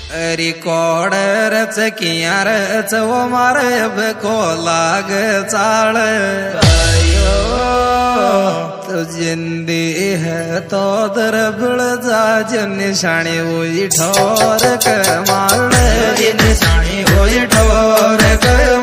record रच किया रच वो मारे अब को लाग चाल तो जिंदी है तो दरबड़ जा जन निशानी हुई ठोर के माल निशानी हुई ठोर के